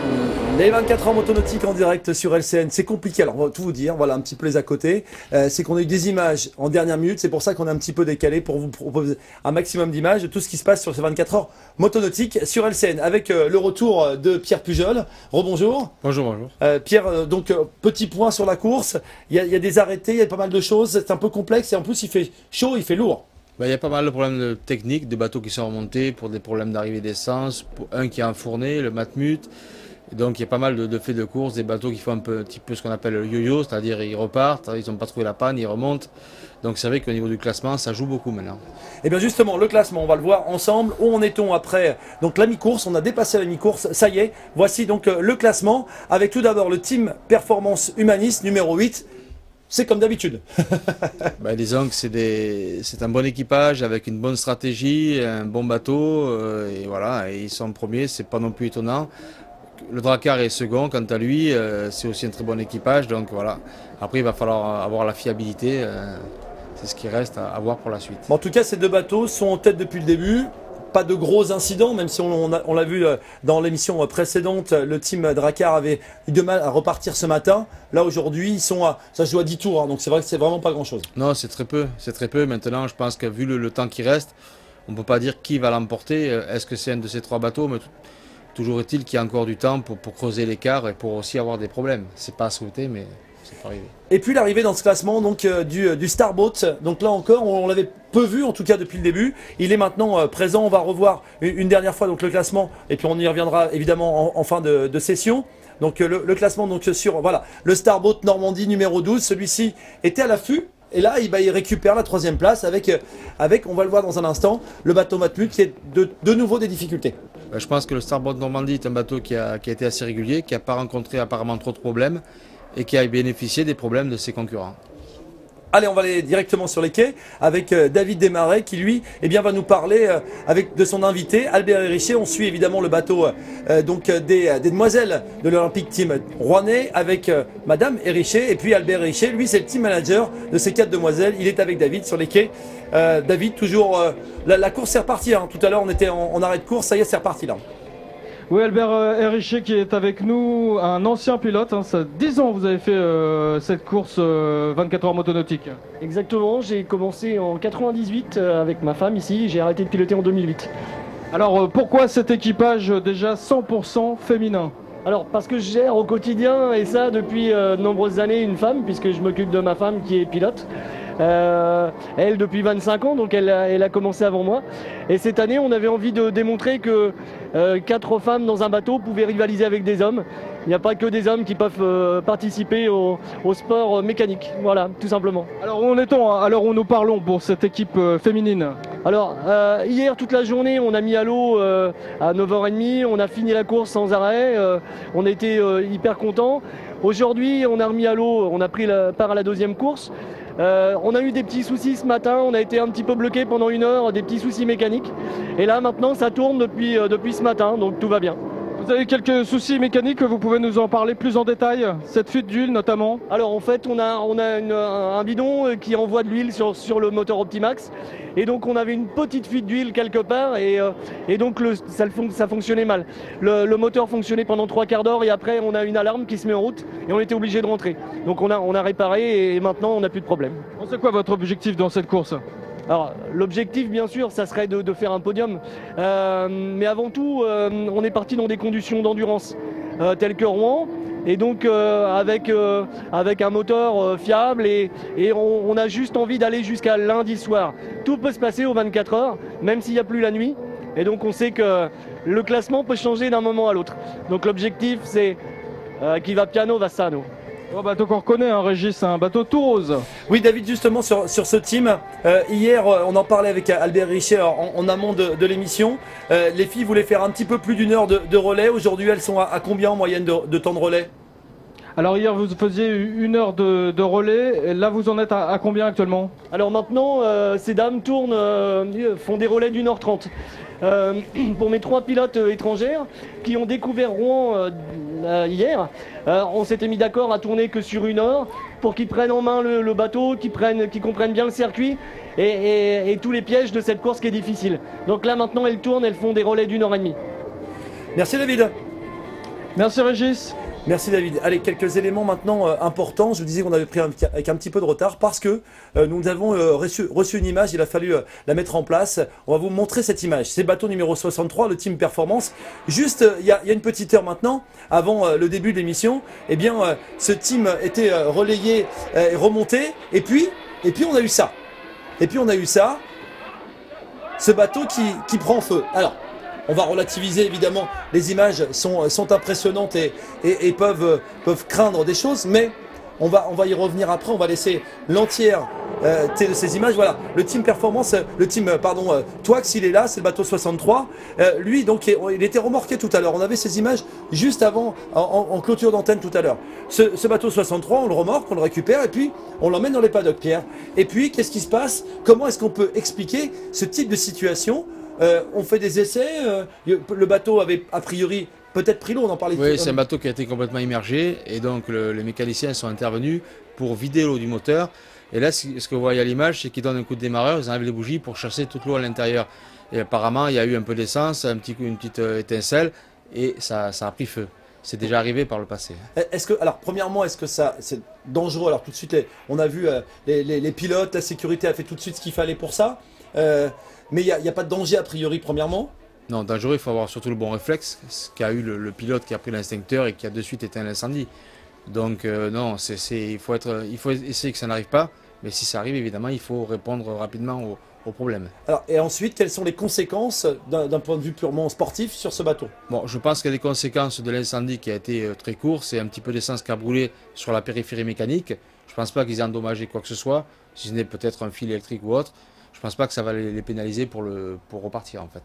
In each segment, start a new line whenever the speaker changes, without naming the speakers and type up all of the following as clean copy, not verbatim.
Les 24 heures motonautiques en direct sur LCN, c'est compliqué. Alors, on va tout vous dire, voilà un petit peu les à côté. C'est qu'on a eu des images en dernière minute, c'est pour ça qu'on est un petit peu décalé pour vous proposer un maximum d'images de tout ce qui se passe sur ces 24 heures motonautiques sur LCN. Avec le retour de Pierre Pujol. Rebonjour.
Bonjour, bonjour.
Pierre, donc petit point sur la course. Il y a des arrêtés, il y a pas mal de choses. C'est un peu complexe et en plus il fait chaud, il fait lourd.
Il y a pas mal de problèmes techniques, des bateaux qui sont remontés pour des problèmes d'arrivée d'essence, un qui a enfourné, le Matmut. Et donc il y a pas mal de faits de course, des bateaux qui font un petit peu ce qu'on appelle le yo-yo, c'est-à-dire ils repartent, ils n'ont pas trouvé la panne, ils remontent. Donc c'est vrai qu'au niveau du classement, ça joue beaucoup maintenant.
Et bien justement, le classement, on va le voir ensemble. Où en est-on après donc la mi-course? On a dépassé la mi-course, ça y est. Voici donc le classement avec tout d'abord le team Performance Humaniste numéro 8. C'est comme d'habitude.
Disons que c'est un bon équipage avec une bonne stratégie, un bon bateau, et voilà, et ils sont premiers, c'est pas non plus étonnant. Le Drakkar est second, quant à lui, c'est aussi un très bon équipage, donc voilà. Après, il va falloir avoir la fiabilité, c'est ce qui reste à voir pour la suite.
En tout cas, ces deux bateaux sont en tête depuis le début. Pas de gros incidents, même si on l'a vu dans l'émission précédente, le team Drakkar avait eu de mal à repartir ce matin. Là, aujourd'hui, ils sont ça se joue à 10 tours, hein, donc c'est vrai que c'est vraiment pas grand-chose.
Non, c'est très peu, c'est très peu. Maintenant, je pense que vu le temps qui reste, on ne peut pas dire qui va l'emporter. Est-ce que c'est un de ces trois bateaux? Mais toujours est-il qu'il y a encore du temps pour creuser l'écart et pour aussi avoir des problèmes. C'est pas à souhaiter, mais ça peut arriver.
Et puis l'arrivée dans ce classement donc du Starboat. Donc là encore, on l'avait peu vu en tout cas depuis le début. Il est maintenant présent. On va revoir une dernière fois donc le classement et puis on y reviendra évidemment en fin de session. Donc le classement donc sur voilà le Starboat Normandie numéro 12. Celui-ci était à l'affût. Et là, il récupère la troisième place avec, on va le voir dans un instant, le bateau Matmut qui est de nouveau des difficultés.
Je pense que le Starboat Normandie est un bateau qui a été assez régulier, qui n'a pas rencontré apparemment trop de problèmes et qui a bénéficié des problèmes de ses concurrents.
Allez, on va aller directement sur les quais avec David Desmarais qui lui va nous parler de son invité Albert Hérichet. On suit évidemment le bateau des demoiselles de l'Olympic Team rouennais avec Madame Hérichet et puis Albert Hérichet. Lui, c'est le team manager de ces 4 demoiselles. Il est avec David sur les quais. David, toujours la course est repartie. Hein. Tout à l'heure, on était en arrêt de course. Ça y est, c'est reparti là.
Oui, Albert Hérichet qui est avec nous, un ancien pilote. Hein, ça 10 ans vous avez fait cette course 24 heures motonautique.
Exactement, j'ai commencé en 98 avec ma femme ici, j'ai arrêté de piloter en 2008.
Alors pourquoi cet équipage déjà 100% féminin?
Alors parce que je gère au quotidien, et ça depuis de nombreuses années, une femme, puisque je m'occupe de ma femme qui est pilote. Elle depuis 25 ans, donc elle a commencé avant moi. Et cette année, on avait envie de démontrer que 4 femmes dans un bateau pouvaient rivaliser avec des hommes. Il n'y a pas que des hommes qui peuvent participer au sport mécanique, voilà, tout simplement.
Alors où en est-on à l'heure où nous parlons pour cette équipe féminine?
Alors, hier, toute la journée, on a mis à l'eau à 9h30, on a fini la course sans arrêt, on était hyper contents. Aujourd'hui, on a remis à l'eau, on a pris part à la deuxième course. On a eu des petits soucis ce matin, on a été un petit peu bloqué pendant 1 heure, des petits soucis mécaniques. Et là, maintenant, ça tourne depuis ce matin, donc tout va bien.
Vous avez quelques soucis mécaniques, vous pouvez nous en parler plus en détail? Cette fuite d'huile notamment?
Alors en fait, on a un bidon qui envoie de l'huile sur le moteur Optimax. Et donc on avait une petite fuite d'huile quelque part et donc ça fonctionnait mal. Le moteur fonctionnait pendant 3 quarts d'heure et après on a une alarme qui se met en route et on était obligé de rentrer. Donc on a réparé et maintenant on n'a plus de problème.
C'est quoi votre objectif dans cette course?
Alors l'objectif bien sûr ça serait de faire un podium, mais avant tout on est parti dans des conditions d'endurance telles que Rouen et donc avec un moteur fiable et on a juste envie d'aller jusqu'à lundi soir. Tout peut se passer aux 24 heures même s'il n'y a plus la nuit et donc on sait que le classement peut changer d'un moment à l'autre. Donc l'objectif c'est qui va piano va sano.
Un bateau qu'on reconnaît, hein, Régis, un bateau tout rose.
Oui, David, justement, sur ce team, hier, on en parlait avec Albert Richet en amont de l'émission. Les filles voulaient faire un petit peu plus d'1 heure de relais. Aujourd'hui, elles sont à combien en moyenne de temps de relais?
Alors hier, vous faisiez 1 heure de relais. Et là, vous en êtes à combien actuellement?
Alors maintenant, ces dames tournent, font des relais d'1 heure 30. Pour mes 3 pilotes étrangères qui ont découvert Rouen hier, on s'était mis d'accord à tourner que sur 1 heure pour qu'ils prennent en main le bateau, qu'ils comprennent bien le circuit et tous les pièges de cette course qui est difficile. Donc là maintenant elles tournent, elles font des relais d'1 heure et demie.
Merci David.
Merci Régis.
Merci David. Allez, quelques éléments maintenant importants. Je vous disais qu'on avait pris avec un petit peu de retard parce que nous avons reçu une image, il a fallu la mettre en place. On va vous montrer cette image. C'est le bateau numéro 63, le Team Performance. Juste, il y a une petite heure maintenant, avant le début de l'émission, eh bien, ce team était relayé et remonté. Et puis on a eu ça. Ce bateau qui prend feu. Alors, on va relativiser évidemment, les images sont impressionnantes et peuvent craindre des choses, mais on va y revenir après, on va laisser l'entière de ces images. Voilà, le team performance, Twax, il est là, c'est le bateau 63. Lui, donc, il était remorqué tout à l'heure. On avait ces images juste avant, en clôture d'antenne tout à l'heure. Ce bateau 63, on le remorque, on le récupère et puis on l'emmène dans les paddocks, Pierre. Et puis, qu'est-ce qui se passe? Comment est-ce qu'on peut expliquer ce type de situation? On fait des essais, le bateau avait a priori peut-être pris l'eau, on en parlait.
Oui, c'est un bateau qui a été complètement immergé et donc les mécaniciens sont intervenus pour vider l'eau du moteur. Et là, ce que vous voyez à l'image, c'est qu'ils donnent un coup de démarreur, ils enlèvent les bougies pour chasser toute l'eau à l'intérieur. Et apparemment, il y a eu un peu d'essence, une petite étincelle et ça a pris feu. C'est déjà arrivé par le passé.
Alors, premièrement, est-ce que c'est dangereux? Alors, tout de suite, on a vu les pilotes, la sécurité a fait tout de suite ce qu'il fallait pour ça. Mais il n'y a pas de danger a priori, premièrement?
Non, dangereux, il faut avoir surtout le bon réflexe, ce qu'a eu le pilote qui a pris l'extincteur et qui a de suite éteint l'incendie. Donc non, il faut essayer que ça n'arrive pas, mais si ça arrive, évidemment, il faut répondre rapidement au problème.
Alors, et ensuite, quelles sont les conséquences d'un point de vue purement sportif sur ce bateau?
Bon, je pense qu'il y a des conséquences de l'incendie qui a été très court, c'est un petit peu d'essence qui a brûlé sur la périphérie mécanique. Je ne pense pas qu'ils aient endommagé quoi que ce soit, si ce n'est peut-être un fil électrique ou autre. Je ne pense pas que ça va les pénaliser pour repartir en fait.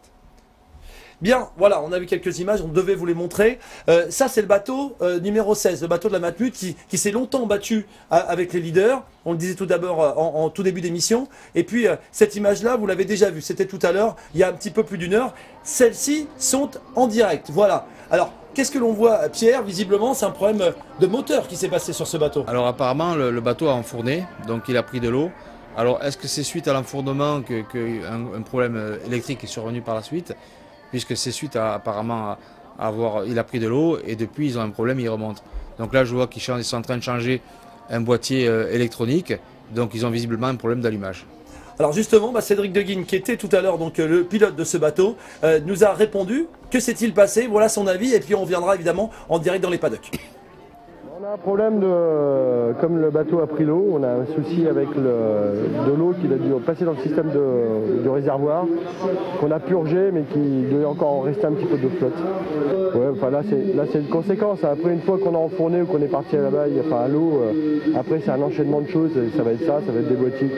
Bien, voilà, on a vu quelques images, on devait vous les montrer. Ça, c'est le bateau numéro 16, le bateau de la Matmut qui s'est longtemps battu avec les leaders. On le disait tout d'abord en tout début d'émission. Et puis, cette image-là, vous l'avez déjà vue, c'était tout à l'heure, il y a un petit peu plus d'une heure. Celles-ci sont en direct, voilà. Alors, qu'est-ce que l'on voit, Pierre? Visiblement, c'est un problème de moteur qui s'est passé sur ce bateau.
Alors, apparemment, le bateau a enfourné, donc il a pris de l'eau. Alors, est-ce que c'est suite à l'enfournement qu'un problème électrique est survenu par la suite? Puisque c'est suite à, apparemment, il a pris de l'eau et depuis ils ont un problème, ils remontent. Donc là, je vois qu'ils sont en train de changer un boîtier électronique, donc ils ont visiblement un problème d'allumage.
Alors justement, Cédric Deguine, qui était tout à l'heure donc le pilote de ce bateau, nous a répondu. Que s'est-il passé? Voilà son avis et puis on viendra évidemment en direct dans les paddocks.
On a un problème comme le bateau a pris l'eau, on a un souci avec de l'eau qui a dû passer dans le système de réservoir, qu'on a purgé mais qui devait encore en rester un petit peu de flotte. Ouais, enfin là c'est une conséquence. Après une fois qu'on a enfourné ou qu'on est parti à la baille, enfin à l'eau, après c'est un enchaînement de choses, ça va être des boîtiers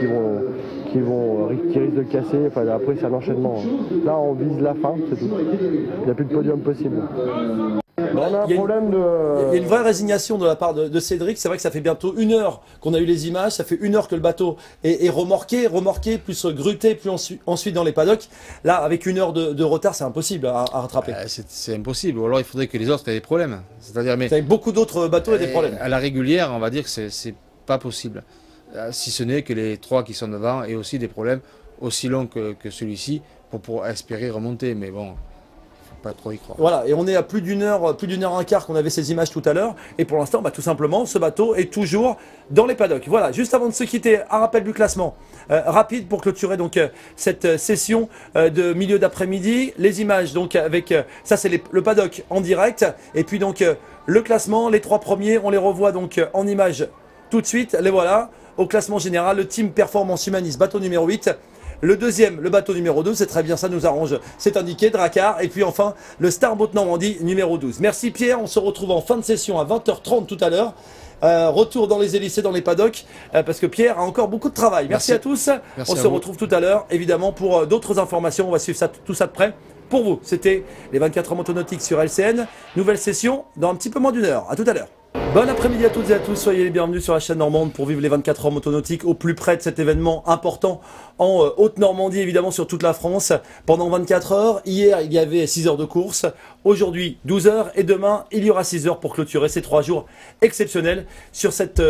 qui risquent de casser, enfin après c'est un enchaînement. Là on vise la fin, c'est tout. Il n'y a plus de podium possible. On a un problème
Il y a une vraie résignation de la part de Cédric. C'est vrai que ça fait bientôt une heure qu'on a eu les images. Ça fait une heure que le bateau est remorqué, plus gruté, plus ensuite dans les paddocks. Là, avec une heure de retard, c'est impossible à rattraper.
C'est impossible. Ou alors il faudrait que les autres aient des problèmes. C'est-à-dire, mais
avec beaucoup d'autres bateaux et des problèmes.
À la régulière, on va dire que c'est pas possible. Si ce n'est que les trois qui sont devant aient aussi des problèmes aussi longs que celui-ci pour espérer remonter. Mais bon. Pas trop y croire.
Voilà, et on est à plus d'une heure un quart qu'on avait ces images tout à l'heure. Et pour l'instant, tout simplement, ce bateau est toujours dans les paddocks. Voilà, juste avant de se quitter, un rappel du classement rapide pour clôturer donc cette session de milieu d'après-midi. Les images, donc avec ça, c'est le paddock en direct. Et puis donc le classement, les trois premiers, on les revoit donc en images tout de suite. Les voilà au classement général. Le Team Performance Humanis, bateau numéro 8. Le deuxième, le bateau numéro 2, c'est très bien, ça nous arrange, c'est indiqué, Drakkar. Et puis enfin, le Starboat Normandie numéro 12. Merci Pierre, on se retrouve en fin de session à 20h30 tout à l'heure. Retour dans les hélices et dans les paddocks, parce que Pierre a encore beaucoup de travail. Merci à tous, on se retrouve tout à l'heure, évidemment, pour d'autres informations. On va suivre tout ça de près. Pour vous, c'était les 24 heures motonautiques sur LCN. Nouvelle session dans un petit peu moins d'une heure. À tout à l'heure. Bon après-midi à toutes et à tous, soyez les bienvenus sur la chaîne Normande pour vivre les 24 heures motonautiques au plus près de cet événement important en Haute-Normandie, évidemment sur toute la France. Pendant 24 heures, hier il y avait 6 heures de course, aujourd'hui 12 heures et demain il y aura 6 heures pour clôturer ces 3 jours exceptionnels sur cette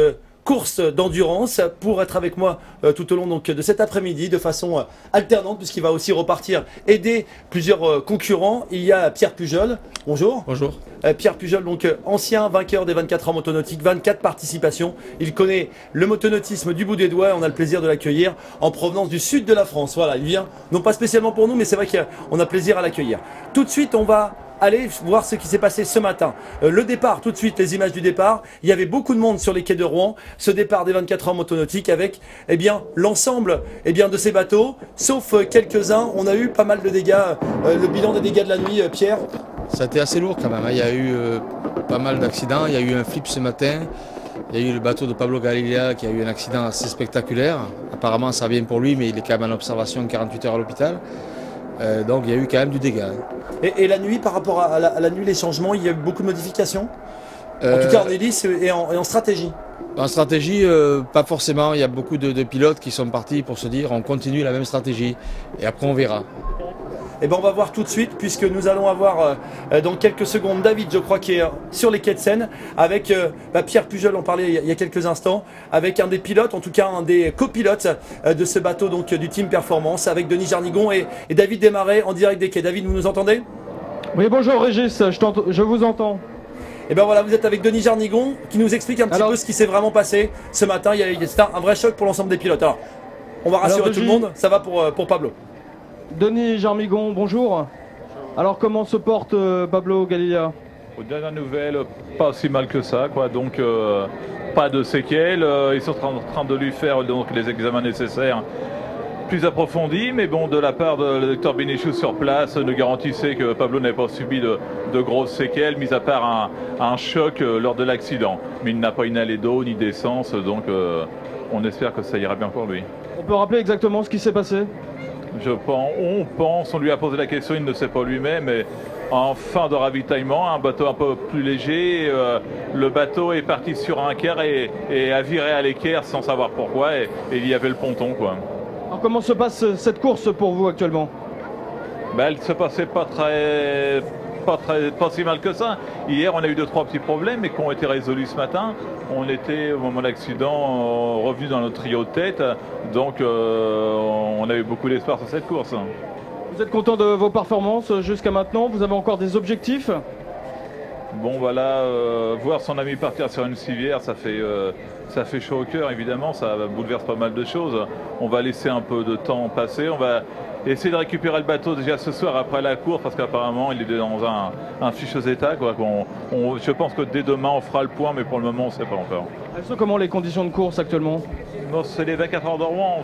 course d'endurance pour être avec moi tout au long donc, de cet après-midi de façon alternante puisqu'il va aussi repartir aider plusieurs concurrents. Il y a Pierre Pujol. Bonjour.
Bonjour.
Pierre Pujol, donc ancien vainqueur des 24 heures motonautiques, 24 participations. Il connaît le motonautisme du bout des doigts et on a le plaisir de l'accueillir en provenance du sud de la France. Voilà, il vient, non pas spécialement pour nous, mais c'est vrai qu'on a plaisir à l'accueillir. Tout de suite, on va aller voir ce qui s'est passé ce matin. Le départ, tout de suite, les images du départ. Il y avait beaucoup de monde sur les quais de Rouen. Ce départ des 24 heures motonautiques avec eh bien, l'ensemble de ces bateaux, sauf quelques-uns. On a eu pas mal de dégâts. Le bilan des dégâts de la nuit, Pierre.
Ça a été assez lourd quand même. Il y a eu pas mal d'accidents. Il y a eu un flip ce matin. Il y a eu le bateau de Pablo Galilea qui a eu un accident assez spectaculaire. Apparemment, ça vient pour lui, mais il est quand même en observation 48 heures à l'hôpital. Donc il y a eu quand même du dégât.
Et la nuit, par rapport à la nuit, les changements, il y a eu beaucoup de modifications en tout cas en hélice et en stratégie.
En stratégie, pas forcément. Il y a beaucoup de pilotes qui sont partis pour se dire on continue la même stratégie. Et après on verra.
Eh ben on va voir tout de suite puisque nous allons avoir dans quelques secondes David, je crois, qui est sur les quais de Seine avec Pierre Pujol, on parlait il y a quelques instants, avec un des pilotes, en tout cas un des copilotes de ce bateau donc du Team Performance, avec Denis Jarnigon et David Desmarais en direct des quais. David, vous nous entendez?
Oui, bonjour Régis, je vous entends.
Et ben voilà, vous êtes avec Denis Jarnigon qui nous explique un petit peu ce qui s'est vraiment passé ce matin. C'est un vrai choc pour l'ensemble des pilotes. Alors, on va rassurer tout le monde, ça va pour Pablo.
Denis Jarnigon, bonjour. Alors comment se porte Pablo Galilea?
Aux dernières nouvelles, pas si mal que ça, quoi. Donc pas de séquelles. Ils sont en train de lui faire donc les examens nécessaires plus approfondis, mais bon, de la part de docteur Bénichou sur place, nous garantissait que Pablo n'avait pas subi de grosses séquelles, mis à part un choc lors de l'accident. Mais il n'a pas inhalé d'eau ni d'essence, donc on espère que ça ira bien pour lui.
On peut rappeler exactement ce qui s'est passé?
On lui a posé la question, il ne sait pas lui-même, mais en fin de ravitaillement, un bateau un peu plus léger, le bateau est parti sur un quai et a viré à l'équerre sans savoir pourquoi, et il y avait le ponton, quoi.
Alors comment se passe cette course pour vous actuellement?
Elle se passait pas si mal que ça. Hier, on a eu 2-3 petits problèmes, mais qui ont été résolus ce matin. On était, au moment de l'accident, revenus dans notre trio de tête. Donc, on a eu beaucoup d'espoir sur cette course.
Vous êtes content de vos performances jusqu'à maintenant? Vous avez encore des objectifs?
Bon, voilà, voir son ami partir sur une civière, ça fait chaud au cœur, évidemment. Ça bouleverse pas mal de choses. On va laisser un peu de temps passer. On va essayer de récupérer le bateau déjà ce soir après la course, parce qu'apparemment il est dans un ficheux état, quoi. Je pense que dès demain on fera le point, mais pour le moment on ne sait pas encore.
Elles sont comment les conditions de course actuellement?
C'est les 24 heures de Rouen.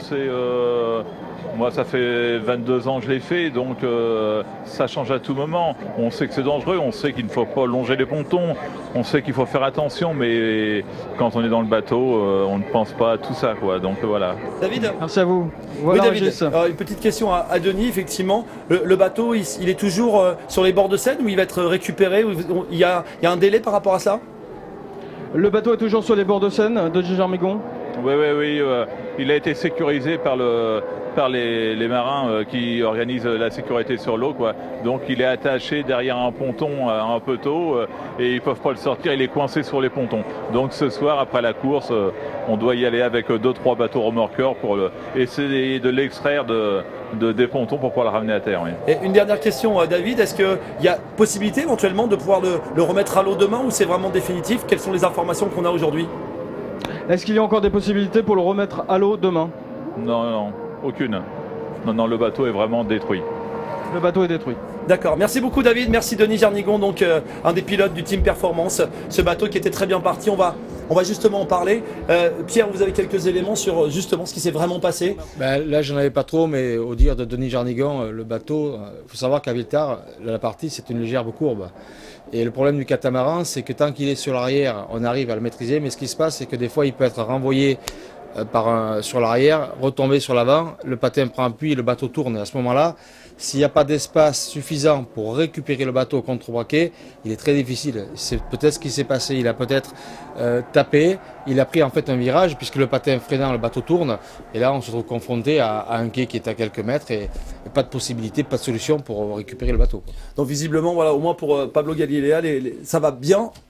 Moi ça fait 22 ans que je l'ai fait, donc ça change à tout moment. On sait que c'est dangereux, on sait qu'il ne faut pas longer les pontons, on sait qu'il faut faire attention, mais quand on est dans le bateau, on ne pense pas à tout ça, quoi. Donc voilà.
David?
Merci à vous. Voilà,
oui, David. Alors, une petite question à Denis, effectivement. Le bateau, il est toujours sur les bords de Seine ou il va être récupéré? Il y a un délai par rapport à ça?
Le bateau est toujours sur les bords de Seine, Denis Jarnigon?
Oui. Il a été sécurisé par les marins qui organisent la sécurité sur l'eau, quoi. Donc il est attaché derrière un ponton à un poteau et ils ne peuvent pas le sortir, il est coincé sur les pontons. Donc ce soir, après la course, on doit y aller avec 2-3 bateaux remorqueurs pour essayer de l'extraire des pontons pour pouvoir le ramener à terre. Oui.
Et une dernière question, David, est-ce qu'il y a possibilité éventuellement de pouvoir le remettre à l'eau demain ou c'est vraiment définitif? Quelles sont les informations qu'on a aujourd'hui?
Est-ce qu'il y a encore des possibilités pour le remettre à l'eau demain?
Non, aucune. Non, le bateau est vraiment détruit.
Le bateau est détruit.
D'accord, merci beaucoup David, merci Denis Jarnigon, donc un des pilotes du Team Performance. Ce bateau qui était très bien parti, on va justement en parler. Pierre, vous avez quelques éléments sur justement ce qui s'est vraiment passé?
Là, j'en avais pas trop, mais au dire de Denis Jarnigon, le bateau, il faut savoir qu'à Villetard, la partie, c'est une légère courbe. Et le problème du catamaran, c'est que tant qu'il est sur l'arrière, on arrive à le maîtriser, mais ce qui se passe, c'est que des fois, il peut être renvoyé sur l'arrière, retomber sur l'avant, le patin prend appui et le bateau tourne. Et à ce moment-là, s'il n'y a pas d'espace suffisant pour récupérer le bateau au contre-braquet, il est très difficile. C'est peut-être ce qui s'est passé. Il a peut-être tapé, il a pris en fait un virage puisque le patin freinant, le bateau tourne. Et là, on se trouve confronté à un quai qui est à quelques mètres et pas de possibilité, pas de solution pour récupérer le bateau.
Donc visiblement, voilà, au moins pour Pablo Galilea, ça va bien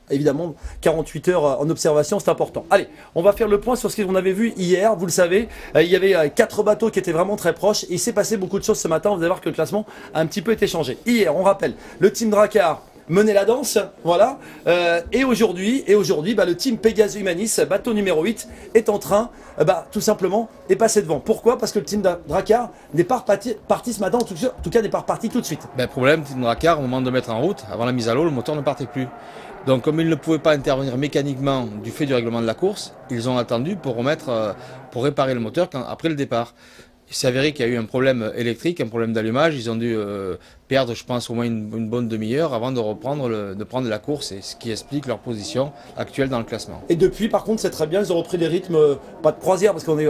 évidemment 48 heures en observation, c'est important. Allez, on va faire le point sur ce qu'on avait vu hier. Vous le savez, il y avait 4 bateaux qui étaient vraiment très proches et il s'est passé beaucoup de choses ce matin. Vous allez voir que le classement a un petit peu été changé. Hier, on rappelle, le team Drakkar menait la danse, voilà. Et aujourd'hui, le team Pegasus Humanis, bateau numéro 8, est en train, tout simplement, est passé devant. Pourquoi? Parce que le team Drakkar n'est pas parti ce matin, en tout cas n'est pas reparti tout de suite.
Problème, team Drakkar, au moment de mettre en route, avant la mise à l'eau, le moteur ne partait plus. Donc comme ils ne pouvaient pas intervenir mécaniquement du fait du règlement de la course, ils ont attendu pour réparer le moteur après le départ. Il s'est avéré qu'il y a eu un problème électrique, un problème d'allumage. Ils ont dû perdre, je pense, au moins une bonne demi-heure avant de prendre la course, et ce qui explique leur position actuelle dans le classement.
Et depuis, par contre, c'est très bien. Ils ont repris des rythmes, pas de croisière, parce qu'on est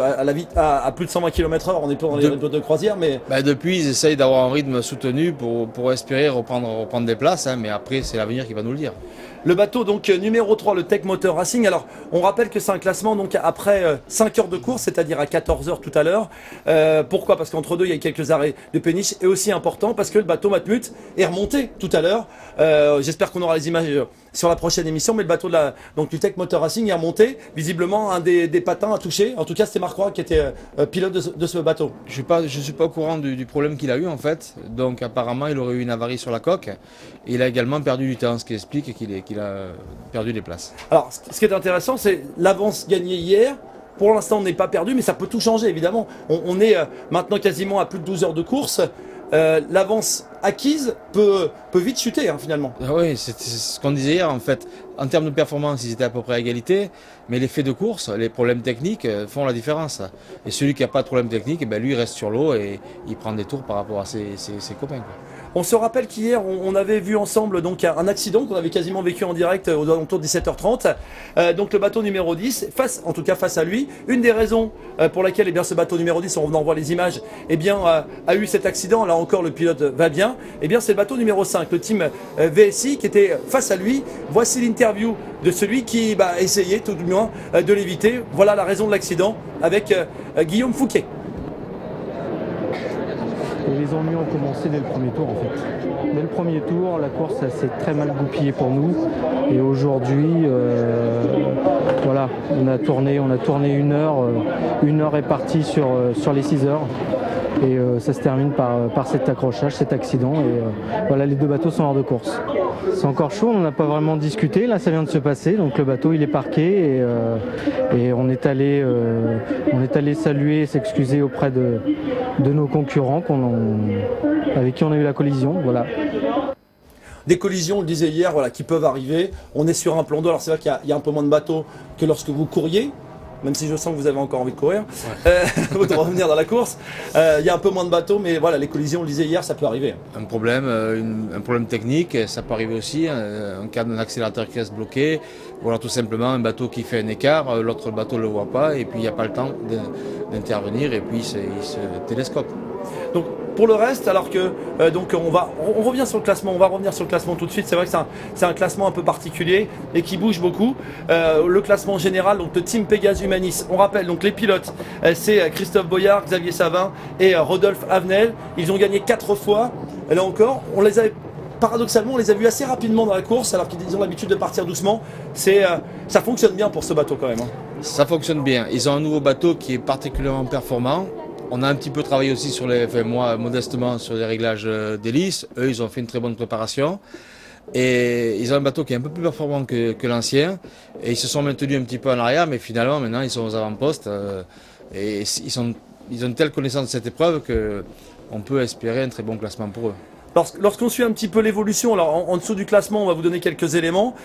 à plus de 120 km/h. On est pas dans les rythmes de croisière, mais
depuis, ils essayent d'avoir un rythme soutenu pour espérer reprendre des places. Mais après, c'est l'avenir qui va nous le dire.
Le bateau donc numéro 3, le Tech Motor Racing. Alors on rappelle que c'est un classement donc après 5 heures de course, c'est-à-dire à 14 heures tout à l'heure. Pourquoi? Parce qu'entre deux il y a quelques arrêts de péniche, et aussi important parce que le bateau Matmut est remonté tout à l'heure. J'espère qu'on aura les images sur la prochaine émission, mais le bateau du Tech Motor Racing est remonté. Visiblement un des patins a touché. En tout cas c'était Marc Roy qui était pilote de ce bateau.
Je suis pas au courant du problème qu'il a eu en fait. Donc apparemment il aurait eu une avarie sur la coque. Et il a également perdu du temps, ce qui explique qu'il a perdu des places.
Alors, ce qui est intéressant, c'est l'avance gagnée hier. Pour l'instant, on n'est pas perdu, mais ça peut tout changer, évidemment. On est maintenant quasiment à plus de 12 heures de course. L'avance acquise peut vite chuter, finalement.
Oui, c'est ce qu'on disait hier, en fait. En termes de performance, ils étaient à peu près à égalité, mais les faits de course, les problèmes techniques font la différence. Et celui qui n'a pas de problème technique, lui, il reste sur l'eau et il prend des tours par rapport à ses copains.
On se rappelle qu'hier, on avait vu ensemble donc un accident qu'on avait quasiment vécu en direct aux alentours de 17h30. Donc le bateau numéro 10, face à lui. Une des raisons pour laquelle ce bateau numéro 10, on en voit les images, a eu cet accident. Là encore, le pilote va bien. C'est le bateau numéro 5, le team VSI, qui était face à lui. Voici l'interview de celui qui essayait tout du moins de l'éviter. Voilà la raison de l'accident avec Guillaume Fouquet.
Et les ennuis ont commencé dès le premier tour en fait. Dès le premier tour, la course s'est très mal goupillée pour nous. Et aujourd'hui, voilà, on a tourné 1 heure. 1 heure est partie sur les 6 heures. Et ça se termine par cet accrochage, cet accident. Et voilà, les 2 bateaux sont hors de course. C'est encore chaud, on n'a pas vraiment discuté. Là, ça vient de se passer. Donc le bateau, il est parqué et on est allé saluer et s'excuser auprès de nos concurrents avec qui on a eu la collision. Voilà.
Des collisions, on le disait hier, qui peuvent arriver. On est sur un plan d'eau. Alors c'est vrai qu'il y a un peu moins de bateaux que lorsque vous couriez. Même si je sens que vous avez encore envie de courir, de revenir dans la course. Il y a un peu moins de bateaux, mais voilà, les collisions, on le disait hier, ça peut arriver.
Un problème technique, ça peut arriver aussi, en cas d'un accélérateur qui reste bloqué, ou alors tout simplement un bateau qui fait un écart, l'autre bateau ne le voit pas, et puis il n'y a pas le temps d'intervenir, et puis il se télescope.
Donc pour le reste, alors que on revient sur le classement, on va revenir sur le classement tout de suite. C'est vrai que c'est un classement un peu particulier et qui bouge beaucoup. Le classement général, donc le team Pegasus Humanis, on rappelle donc les pilotes, c'est Christophe Boyard, Xavier Savin et Rodolphe Avenel. Ils ont gagné 4 fois. Et là encore, paradoxalement, on les a vus assez rapidement dans la course, alors qu'ils ont l'habitude de partir doucement. Ça fonctionne bien pour ce bateau quand même.
Ça fonctionne bien. Ils ont un nouveau bateau qui est particulièrement performant. On a un petit peu travaillé aussi moi modestement sur les réglages d'hélice. Eux, ils ont fait une très bonne préparation. Et ils ont un bateau qui est un peu plus performant que l'ancien. Et ils se sont maintenus un petit peu en arrière, mais finalement, maintenant, ils sont aux avant-postes. Et ils ont une telle connaissance de cette épreuve qu'on peut espérer un très bon classement pour eux.
Lorsqu'on suit un petit peu l'évolution, alors en dessous du classement, on va vous donner quelques éléments.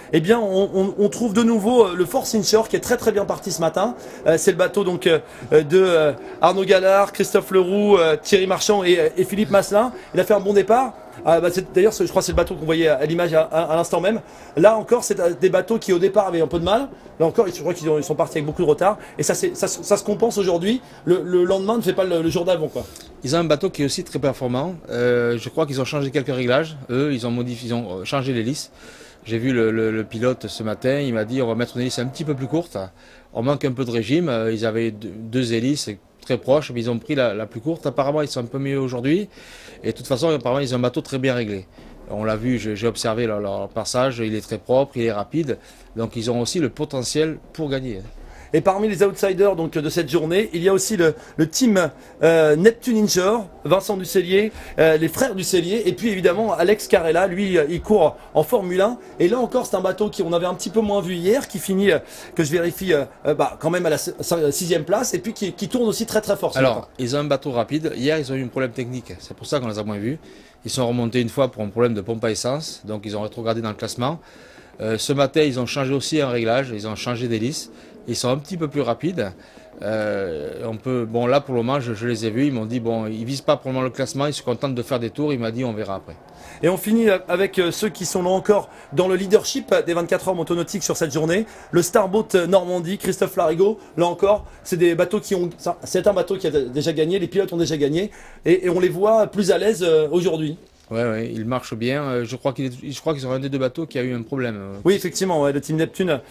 On trouve de nouveau le Force Inshore qui est très très bien parti ce matin. C'est le bateau donc de Arnaud Gallard, Christophe Leroux, Thierry Marchand et Philippe Masselin. Il a fait un bon départ. D'ailleurs, je crois que c'est le bateau qu'on voyait à l'image à l'instant même. Là encore, c'est des bateaux qui au départ avaient un peu de mal. Là encore, je crois qu'ils sont partis avec beaucoup de retard. Et ça se compense aujourd'hui. Le lendemain ne fait pas le jour d'avant, quoi.
Ils ont un bateau qui est aussi très performant. Je crois qu'ils ont changé quelques réglages. Eux, ils ont changé l'hélice. J'ai vu le pilote ce matin. Il m'a dit on va mettre une hélice un petit peu plus courte. On manque un peu de régime. Ils avaient 2 hélices très proches, mais ils ont pris la plus courte. Apparemment, ils sont un peu mieux aujourd'hui. Et de toute façon, apparemment, ils ont un bateau très bien réglé. On l'a vu, j'ai observé leur passage, il est très propre, il est rapide. Donc ils ont aussi le potentiel pour gagner.
Et parmi les outsiders donc, de cette journée, il y a aussi le team Neptune Inshore, Vincent Ducellier, les frères Ducellier, et puis évidemment Alex Carella, lui il court en Formule 1. Et là encore c'est un bateau qu'on avait un petit peu moins vu hier, qui finit, que je vérifie, quand même à la 6e place, et puis qui tourne aussi très très fort.
Alors, ils ont un bateau rapide, hier ils ont eu un problème technique, c'est pour ça qu'on les a moins vus. Ils sont remontés une fois pour un problème de pompe à essence, donc ils ont rétrogradé dans le classement. Ce matin ils ont changé aussi un réglage, ils ont changé d'hélice. Ils sont un petit peu plus rapides. Bon là pour le moment je les ai vus, ils m'ont dit bon ils visent pas pour le moment le classement, ils se contentent de faire des tours, il m'a dit on verra après.
Et on finit avec ceux qui sont là encore dans le leadership des 24 heures motonautiques sur cette journée. Le Starboat Normandie, Christophe Larigot, là encore, c'est des bateaux c'est un bateau qui a déjà gagné, les pilotes ont déjà gagné et on les voit plus à l'aise aujourd'hui.
Ouais, il marche bien. Je crois qu'ils ont un des deux bateaux qui a eu un problème.
Oui, effectivement, ouais, le team Neptune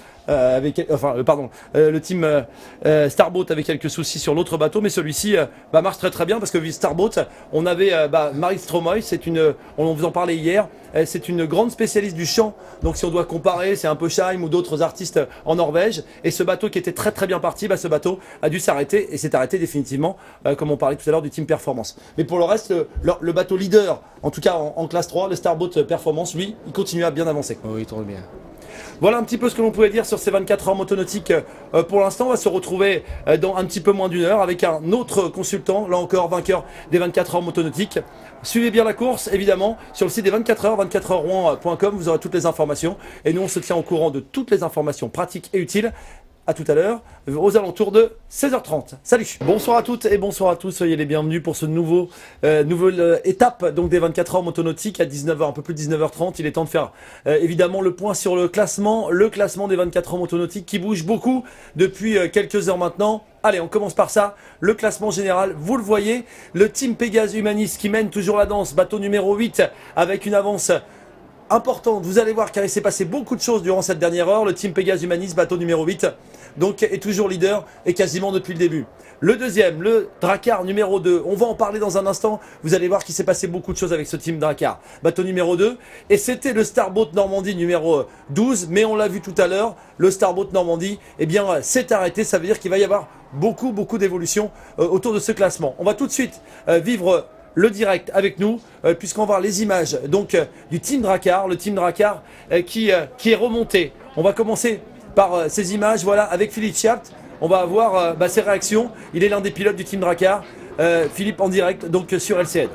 le team Starboat avait quelques soucis sur l'autre bateau, mais celui-ci marche très très bien parce que Starboat, on avait Marie Stromoy, on vous en parlait hier, c'est une grande spécialiste du chant. Donc si on doit comparer, c'est un peu Scheim ou d'autres artistes en Norvège. Et ce bateau qui était très très bien parti, ce bateau a dû s'arrêter et s'est arrêté définitivement, comme on parlait tout à l'heure du team Performance. Mais pour le reste, le bateau leader, en tout cas en classe 3, le Starboat Performance, lui, il continue à bien avancer.
Oui, il tourne bien.
Voilà un petit peu ce que l'on pouvait dire sur ces 24 heures motonautiques pour l'instant. On va se retrouver dans un petit peu moins d'une heure avec un autre consultant, là encore vainqueur des 24 heures motonautiques. Suivez bien la course, évidemment, sur le site des 24 heures, 24heursrouen.com, vous aurez toutes les informations. Et nous, on se tient au courant de toutes les informations pratiques et utiles. À tout à l'heure, aux alentours de 16h30. Salut. Bonsoir à toutes et bonsoir à tous. Soyez les bienvenus pour ce nouvelle étape donc des 24 heures motonautiques à 19h, un peu plus de 19h30. Il est temps de faire évidemment le point sur le classement des 24 heures motonautiques qui bouge beaucoup depuis quelques heures maintenant. Allez, on commence par ça. Le classement général, vous le voyez. Le team Pégase Humanis qui mène toujours la danse, bateau numéro 8 avec une avance importante. Vous allez voir car il s'est passé beaucoup de choses durant cette dernière heure. Le team Pégase Humanis, bateau numéro 8, donc est toujours leader et quasiment depuis le début. Le deuxième, le Drakkar numéro 2, on va en parler dans un instant. Vous allez voir qu'il s'est passé beaucoup de choses avec ce team Drakkar, bateau numéro 2. Et c'était le Starboat Normandie numéro 12, mais on l'a vu tout à l'heure, le Starboat Normandie, eh bien, s'est arrêté. Ça veut dire qu'il va y avoir beaucoup d'évolutions autour de ce classement. On va tout de suite vivre le direct avec nous, puisqu'on va voir les images donc du team Drakkar, le team Drakkar qui est remonté. On va commencer par ces images, voilà, avec Philippe Schapt. On va avoir ses réactions. Il est l'un des pilotes du team Drakkar. Philippe en direct donc sur LCN.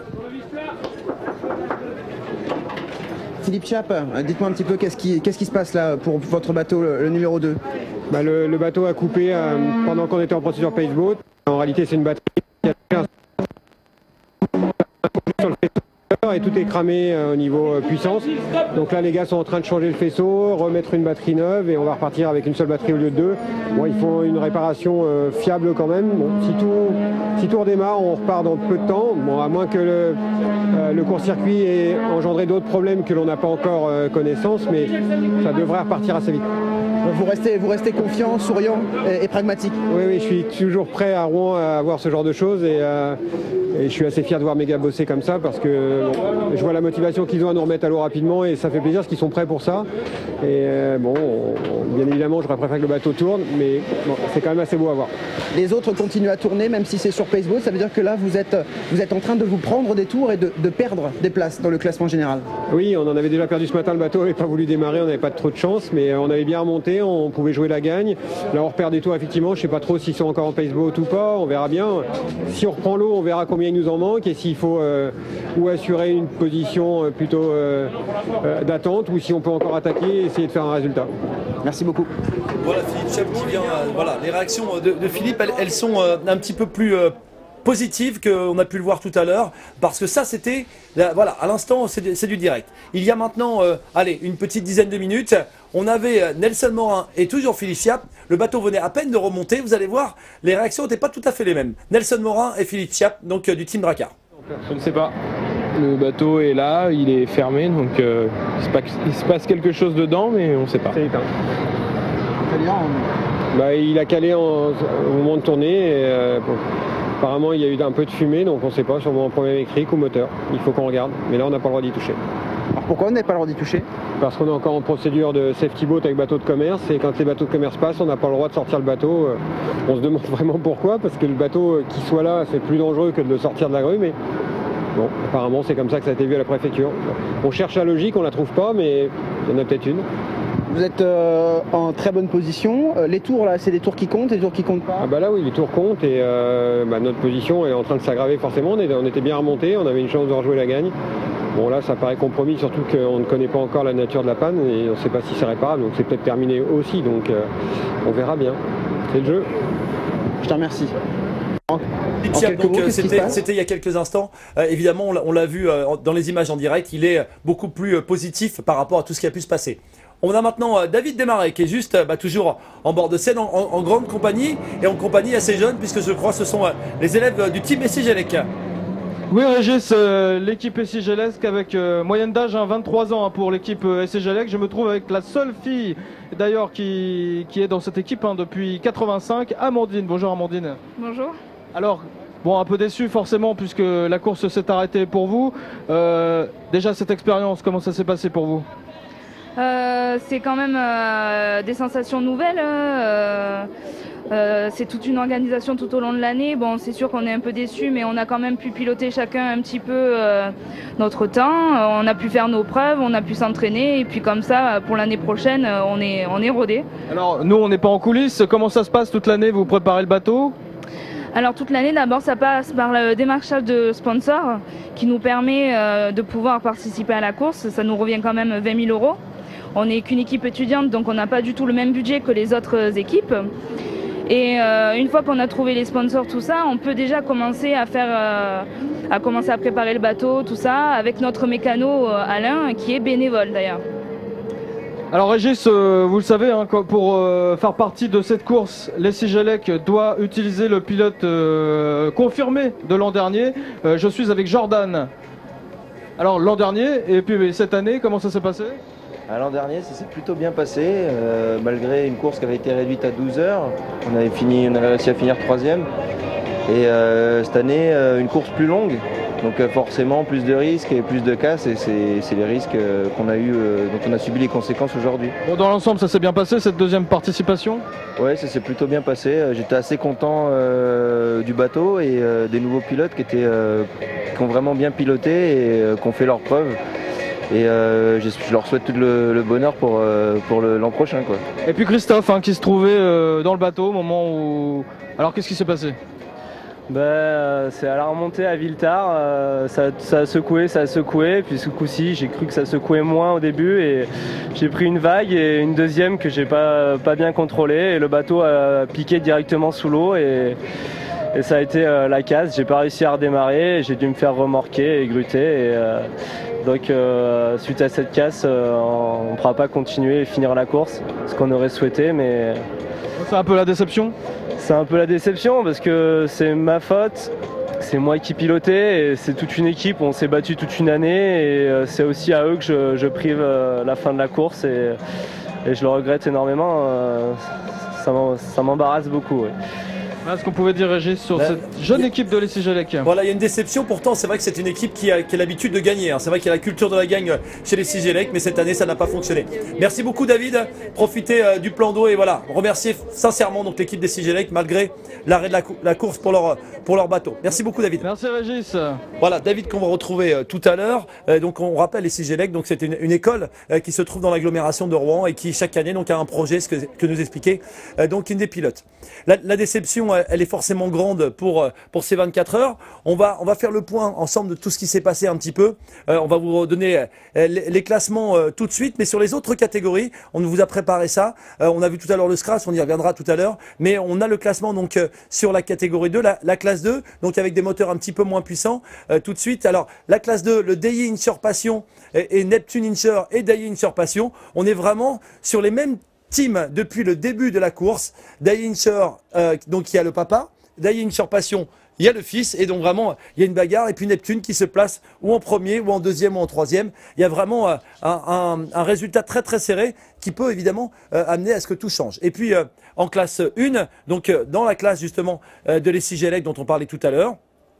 Philippe Schapt, dites-moi un petit peu qu'est-ce qui se passe là pour votre bateau, le numéro 2 ?
Le bateau a coupé pendant qu'on était en procédure Paceboat. En réalité, c'est une batterie qui a sur le faisceau et tout est cramé au niveau puissance. Donc là, les gars sont en train de changer le faisceau, remettre une batterie neuve et on va repartir avec une seule batterie au lieu de deux. Bon, il faut une réparation fiable quand même. Bon, si tout redémarre, on repart dans peu de temps. Bon, à moins que le court-circuit ait engendré d'autres problèmes que l'on n'a pas encore connaissance, mais ça devrait repartir assez vite.
Vous restez confiant, souriant et pragmatique.
Oui, je suis toujours prêt à Rouen à voir ce genre de choses et je suis assez fier de voir mes gars bosser comme ça parce que je vois la motivation qu'ils ont à nous remettre à l'eau rapidement et ça fait plaisir parce qu'ils sont prêts pour ça. Et bien évidemment, j'aurais préféré que le bateau tourne, mais bon, c'est quand même assez beau à voir.
Les autres continuent à tourner, même si c'est sur Paceboat. Ça veut dire que là, vous êtes en train de vous prendre des tours et de perdre des places dans le classement général.
Oui, on en avait déjà perdu ce matin. Le bateau n'avait pas voulu démarrer, on n'avait pas trop de chance, mais on avait bien remonté, on pouvait jouer la gagne. Là, on repère des tours, effectivement. Je ne sais pas trop s'ils sont encore en Paceboat ou pas, on verra bien. Si on reprend l'eau, on verra combien il nous en manque et s'il faut ou assurer une position plutôt d'attente ou si on peut encore attaquer et essayer de faire un résultat.
Merci beaucoup.
Voilà Philippe Schapt qui vient. Voilà, les réactions de Philippe, elles sont un petit peu plus positives qu'on a pu le voir tout à l'heure, parce que ça c'était, voilà, à l'instant c'est du direct. Il y a maintenant, une petite dizaine de minutes, on avait Nelson Morin et toujours Philippe Schapt. Le bateau venait à peine de remonter. Vous allez voir, les réactions n'étaient pas tout à fait les mêmes. Nelson Morin et Philippe Schapt, donc du team Drakkar.
Je ne sais pas. Le bateau est là, il est fermé, donc il se passe quelque chose dedans, mais on ne sait pas.
C'est éteint. Il a calé au moment de tourner. Et, apparemment, il y a eu un peu de fumée, donc on ne sait pas, sûrement un problème électrique ou moteur. Il faut qu'on regarde, mais là, on n'a pas le droit d'y toucher.
pourquoi on n'avez pas le droit d'y toucher?
Parce qu'on est encore en procédure de safety boat avec bateau de commerce, et quand les bateaux de commerce passent, on n'a pas le droit de sortir le bateau. On se demande vraiment pourquoi, parce que le bateau qui soit là, c'est plus dangereux que de le sortir de la grue, mais bon, apparemment c'est comme ça que ça a été vu à la préfecture. On cherche la logique, on la trouve pas, mais il y en a peut-être une.
Vous êtes en très bonne position. Les tours, là, c'est des tours qui comptent, des tours qui comptent pas?
Ah bah là oui, les tours comptent, et notre position est en train de s'aggraver forcément. On était bien remonté, on avait une chance de rejouer la gagne. Bon là ça paraît compromis, surtout qu'on ne connaît pas encore la nature de la panne et on ne sait pas si c'est réparable, donc c'est peut-être terminé aussi, donc on verra bien. C'est le jeu.
Je te remercie.
C'était il y a quelques instants. Évidemment, on l'a vu dans les images en direct, il est beaucoup plus positif par rapport à tout ce qui a pu se passer. On a maintenant David Desmarais qui est juste toujours en bord de scène, en grande compagnie et en compagnie assez jeune, puisque je crois que ce sont les élèves du team SCGLEC.
Oui Régis, l'équipe SCGLEC avec moyenne d'âge 23 ans pour l'équipe SCGLEC. Je me trouve avec la seule fille d'ailleurs qui est dans cette équipe depuis 85, Amandine. Bonjour Amandine.
Bonjour.
Alors, bon, un peu déçu forcément puisque la course s'est arrêtée pour vous. Déjà cette expérience, comment ça s'est passé pour vous?
C'est quand même des sensations nouvelles. C'est toute une organisation tout au long de l'année. Bon, c'est sûr qu'on est un peu déçus, mais on a quand même pu piloter chacun un petit peu notre temps. On a pu faire nos preuves, on a pu s'entraîner, et puis comme ça, pour l'année prochaine, on est rodés.
Alors, nous, on n'est pas en coulisses. Comment ça se passe toute l'année? Vous préparez le bateau?
Alors toute l'année, d'abord, ça passe par le démarchage de sponsors qui nous permet de pouvoir participer à la course. Ça nous revient quand même 20 000 €. On n'est qu'une équipe étudiante, donc on n'a pas du tout le même budget que les autres équipes. Et une fois qu'on a trouvé les sponsors, tout ça, on peut déjà commencer à préparer le bateau, tout ça, avec notre mécano Alain, qui est bénévole d'ailleurs.
Alors Régis, vous le savez, hein, pour faire partie de cette course, SCGLEC doit utiliser le pilote confirmé de l'an dernier. Je suis avec Jordan. Alors l'an dernier, et puis cette année, comment ça s'est passé?
L'an dernier, ça s'est plutôt bien passé, malgré une course qui avait été réduite à 12 heures. On avait réussi à finir 3e. Et cette année, une course plus longue, donc forcément plus de risques et plus de casses, et c'est les risques qu'on a eu, dont on a subi les conséquences aujourd'hui.
Bon, dans l'ensemble, ça s'est bien passé cette deuxième participation?
Oui, ça s'est plutôt bien passé. J'étais assez content du bateau et des nouveaux pilotes qui ont vraiment bien piloté et qui ont fait leurs preuves. Et je leur souhaite tout le bonheur pour l'an prochain, quoi.
Et puis Christophe, hein, qui se trouvait dans le bateau au moment où... Alors qu'est-ce qui s'est passé?
C'est à la remontée à Villetard, ça a secoué, puis ce coup-ci j'ai cru que ça secouait moins au début et j'ai pris une vague et une deuxième que j'ai pas bien contrôlée et le bateau a piqué directement sous l'eau et ça a été la casse. J'ai pas réussi à redémarrer, j'ai dû me faire remorquer et gruter et donc suite à cette casse on ne pourra pas continuer et finir la course, ce qu'on aurait souhaité, mais...
C'est un peu la déception?
C'est un peu la déception parce que c'est ma faute, c'est moi qui pilotais et c'est toute une équipe, on s'est battu toute une année et c'est aussi à eux que je prive la fin de la course et je le regrette énormément, ça m'embarrasse beaucoup. Ouais.
Voilà ce qu'on pouvait dire, Régis, sur cette jeune équipe de SCGLEC.
Voilà, il y a une déception. Pourtant, c'est vrai que c'est une équipe qui a l'habitude de gagner. Hein. C'est vrai qu'il y a la culture de la gagne chez les SCGLEC, mais cette année, ça n'a pas fonctionné. Merci beaucoup, David. Profitez du plan d'eau et voilà, remercier sincèrement donc l'équipe des SCGLEC malgré l'arrêt de la course pour leur bateau. Merci beaucoup, David.
Merci, Régis.
Voilà, David qu'on va retrouver tout à l'heure. Donc, on rappelle les SCGLEC. Donc, c'est une école qui se trouve dans l'agglomération de Rouen et qui chaque année donc a un projet, ce que nous expliquait donc une des pilotes. La déception, elle est forcément grande pour ces 24 heures. On va faire le point ensemble de tout ce qui s'est passé un petit peu. On va vous donner les classements tout de suite, mais sur les autres catégories, on vous a préparé ça. On a vu tout à l'heure le Scratch, on y reviendra tout à l'heure, mais on a le classement donc sur la catégorie 2, la classe 2, donc avec des moteurs un petit peu moins puissants tout de suite. Alors la classe 2, le DI Inshore Passion et Neptune Inshore et DI Inshore Passion, on est vraiment sur les mêmes team depuis le début de la course. DI Inshore, donc il y a le papa, DI Inshore Passion, il y a le fils, et donc vraiment il y a une bagarre, et puis Neptune qui se place ou en premier, ou en deuxième, ou en troisième. Il y a vraiment un résultat très très serré qui peut évidemment amener à ce que tout change. Et puis en classe 1, donc dans la classe justement de l'SCGLEC dont on parlait tout à l'heure,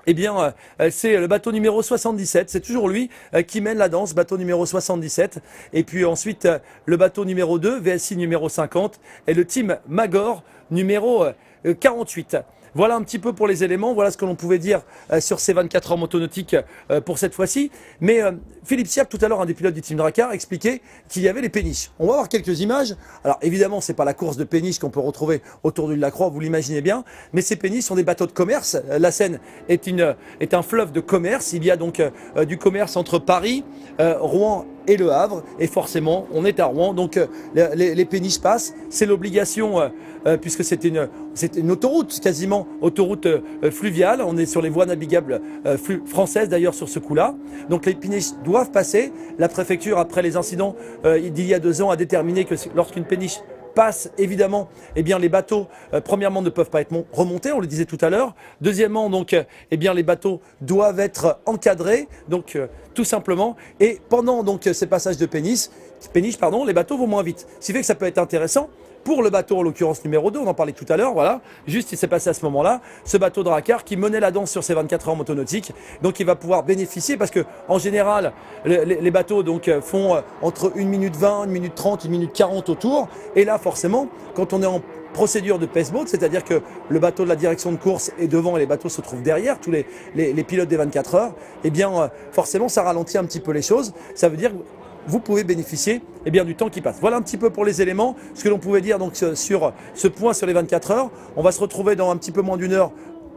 eh bien, c'est le bateau numéro 77. C'est toujours lui qui mène la danse, bateau numéro 77. Et puis ensuite, le bateau numéro 2, VSI numéro 50, et le team Magor numéro 48. Voilà un petit peu pour les éléments, voilà ce que l'on pouvait dire sur ces 24 heures motonautiques pour cette fois-ci. Mais Philippe Siak, tout à l'heure, un des pilotes du team Drakkar, expliquait qu'il y avait les péniches. On va voir quelques images. Alors évidemment, c'est pas la course de péniches qu'on peut retrouver autour de l'île de la Croix, vous l'imaginez bien, mais ces péniches sont des bateaux de commerce. La Seine est un fleuve de commerce. Il y a donc du commerce entre Paris, Rouen et Le Havre, et forcément on est à Rouen, donc les péniches passent, c'est l'obligation puisque c'est une autoroute, quasiment autoroute fluviale, on est sur les voies navigables françaises d'ailleurs sur ce coup-là, donc les péniches doivent passer. La préfecture, après les incidents d'il y a 2 ans, a déterminé que lorsqu'une péniche passe, évidemment, eh bien les bateaux, premièrement, ne peuvent pas être remontés, on le disait tout à l'heure. Deuxièmement, donc, eh bien les bateaux doivent être encadrés, donc tout simplement. Et pendant donc ces passages de péniches, les bateaux vont moins vite. Ce qui fait que ça peut être intéressant pour le bateau, en l'occurrence numéro 2, on en parlait tout à l'heure, voilà. Juste, il s'est passé à ce moment-là, ce bateau Drakkar qui menait la danse sur ces 24 heures motonautiques. Donc, il va pouvoir bénéficier parce que, en général, les bateaux donc font entre 1 minute 20, 1 minute 30, 1 minute 40 autour. Et là, forcément, quand on est en procédure de paceboat, c'est-à-dire que le bateau de la direction de course est devant et les bateaux se trouvent derrière, tous les pilotes des 24 heures, eh bien, forcément, ça ralentit un petit peu les choses. Ça veut dire vous pouvez bénéficier eh bien, du temps qui passe. Voilà un petit peu pour les éléments, ce que l'on pouvait dire donc, sur ce point sur les 24 heures. On va se retrouver dans un petit peu moins d'une heure.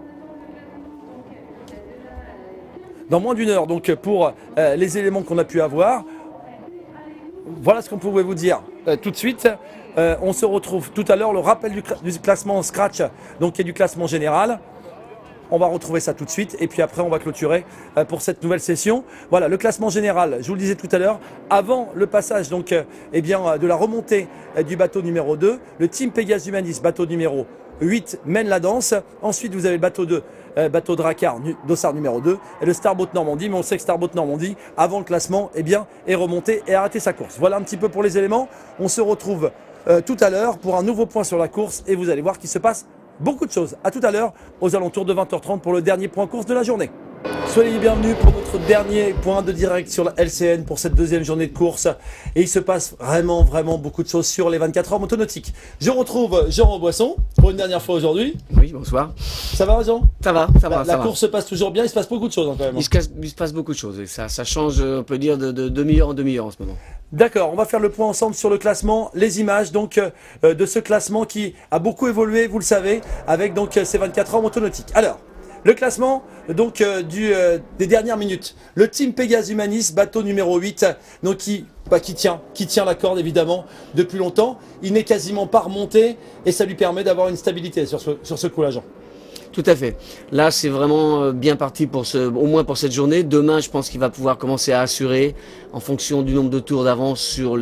Dans moins d'une heure, donc pour les éléments qu'on a pu avoir. Voilà ce qu'on pouvait vous dire tout de suite. On se retrouve tout à l'heure, le rappel du classement Scratch, donc qui est du classement général. On va retrouver ça tout de suite et puis après on va clôturer pour cette nouvelle session. Voilà, le classement général, je vous le disais tout à l'heure, avant le passage donc eh bien, de la remontée du bateau numéro 2, le team Pégase Humanis, bateau numéro 8, mène la danse. Ensuite vous avez le bateau 2, bateau Drakkar, dossard numéro 2 et le Starboat Normandie. Mais on sait que Starboat Normandie, avant le classement, eh bien, est remonté et a arrêté sa course. Voilà un petit peu pour les éléments. On se retrouve tout à l'heure pour un nouveau point sur la course et vous allez voir qu'il se passe beaucoup de choses. À tout à l'heure, aux alentours de 20h30 pour le dernier point course de la journée. Soyez les bienvenus pour notre dernier point de direct sur la LCN pour cette deuxième journée de course. Et il se passe vraiment beaucoup de choses sur les 24 heures motonautiques. Je retrouve Jean Boisson pour une dernière fois aujourd'hui.
Oui, bonsoir.
Ça va, Jean?
Ça va.
La course se passe toujours bien, il se passe beaucoup de choses quand même.
Il se passe beaucoup de choses et ça change, on peut dire, de demi-heure en demi-heure en ce moment.
D'accord, on va faire le point ensemble sur le classement, les images donc de ce classement qui a beaucoup évolué, vous le savez, avec donc ces 24 heures motonautiques. Alors, le classement donc des dernières minutes. Le team Pégase Humanis, bateau numéro 8, donc qui tient la corde évidemment depuis longtemps. Il n'est quasiment pas remonté et ça lui permet d'avoir une stabilité sur ce coup-là, Jean.
Tout à fait. Là, c'est vraiment bien parti au moins pour cette journée. Demain, je pense qu'il va pouvoir commencer à assurer en fonction du nombre de tours d'avance sur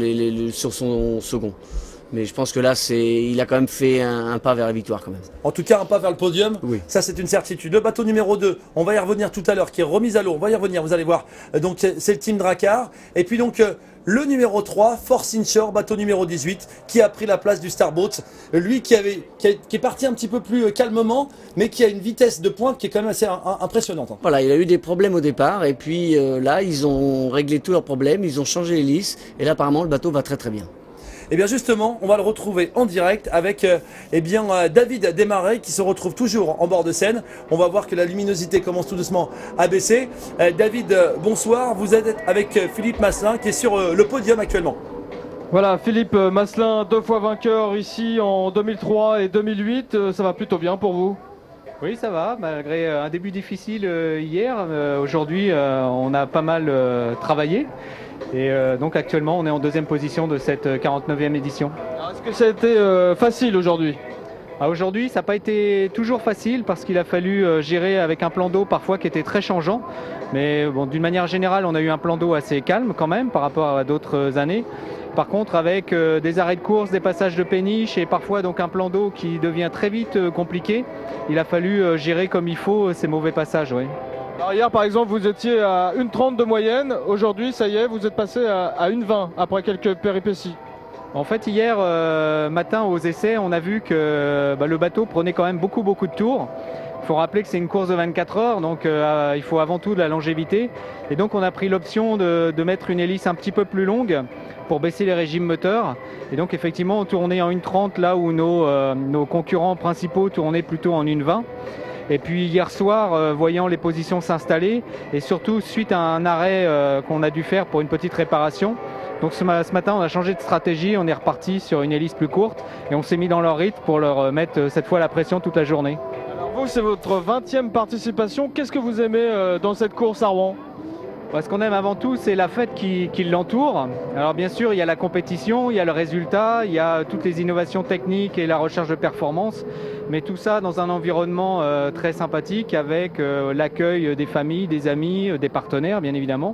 son second. Mais je pense que là, il a quand même fait un pas vers la victoire quand même.
En tout cas, un pas vers le podium,
oui.
Ça c'est une certitude. Le bateau numéro 2, on va y revenir tout à l'heure, qui est remis à l'eau, on va y revenir, vous allez voir. Donc c'est le team Drakkar. Et puis donc le numéro 3, Force Inshore, bateau numéro 18, qui a pris la place du Starboat. Lui qui est parti un petit peu plus calmement, mais qui a une vitesse de pointe qui est quand même assez impressionnante.
Voilà, il a eu des problèmes au départ, et puis là, ils ont réglé tous leurs problèmes, ils ont changé l'hélice, et là apparemment le bateau va très bien.
Et bien justement, on va le retrouver en direct avec David Desmarais qui se retrouve toujours en bord de Seine. On va voir que la luminosité commence tout doucement à baisser. David, bonsoir. Vous êtes avec Philippe Masselin qui est sur le podium actuellement.
Voilà, Philippe Masselin, 2 fois vainqueur ici en 2003 et 2008. Ça va plutôt bien pour vous?
Oui, ça va, malgré un début difficile hier. Aujourd'hui, on a pas mal travaillé. Et donc actuellement, on est en 2e position de cette 49e édition.
Est-ce que ça a été facile aujourd'hui?
Aujourd'hui, ça n'a pas été toujours facile parce qu'il a fallu gérer avec un plan d'eau parfois qui était très changeant. Mais bon, d'une manière générale, on a eu un plan d'eau assez calme quand même par rapport à d'autres années. Par contre, avec des arrêts de course, des passages de péniche et parfois donc un plan d'eau qui devient très vite compliqué, il a fallu gérer comme il faut ces mauvais passages. Oui.
Alors hier, par exemple, vous étiez à 1,30 de moyenne. Aujourd'hui, ça y est, vous êtes passé à 1,20 après quelques péripéties.
En fait, hier matin aux essais, on a vu que le bateau prenait quand même beaucoup de tours. Il faut rappeler que c'est une course de 24 heures, donc il faut avant tout de la longévité. Et donc on a pris l'option de mettre une hélice un petit peu plus longue pour baisser les régimes moteurs. Et donc effectivement on tournait en 1,30 là où nos concurrents principaux tournaient plutôt en 1,20. Et puis hier soir, voyant les positions s'installer, et surtout suite à un arrêt qu'on a dû faire pour une petite réparation, donc ce matin on a changé de stratégie, on est reparti sur une hélice plus courte, et on s'est mis dans leur rythme pour leur mettre cette fois la pression toute la journée.
Alors vous, c'est votre 20e participation, qu'est-ce que vous aimez dans cette course à Rouen ?
Ce qu'on aime avant tout, c'est la fête qui l'entoure. Alors bien sûr, il y a la compétition, il y a le résultat, il y a toutes les innovations techniques et la recherche de performance, mais tout ça dans un environnement très sympathique avec l'accueil des familles, des amis, des partenaires bien évidemment.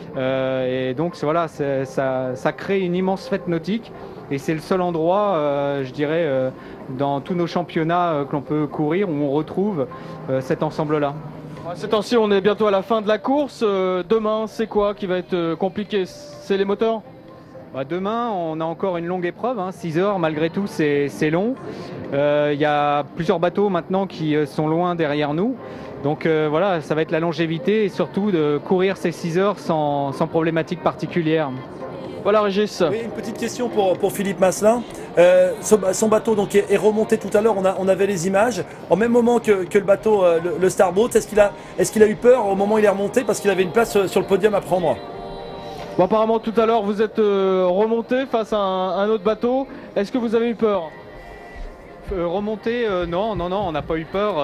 Et donc voilà, ça crée une immense fête nautique et c'est le seul endroit, je dirais, dans tous nos championnats que l'on peut courir où on retrouve cet ensemble-là.
Ces temps-ci, on est bientôt à la fin de la course. Demain, c'est quoi qui va être compliqué? C'est les moteurs?
Demain, on a encore une longue épreuve, 6 heures, malgré tout, c'est long. Il y a plusieurs bateaux maintenant qui sont loin derrière nous. Donc voilà, ça va être la longévité et surtout de courir ces 6 heures sans problématique particulière.
Voilà Régis.
Oui, une petite question pour Philippe Masselin. Son bateau donc est remonté tout à l'heure, on avait les images. En même moment que le bateau, le Starboat, est-ce qu'il a eu peur au moment où il est remonté parce qu'il avait une place sur le podium à prendre?
Bon, apparemment tout à l'heure vous êtes remonté face à un autre bateau. Est-ce que vous avez eu peur?
Remonter, non, on n'a pas eu peur.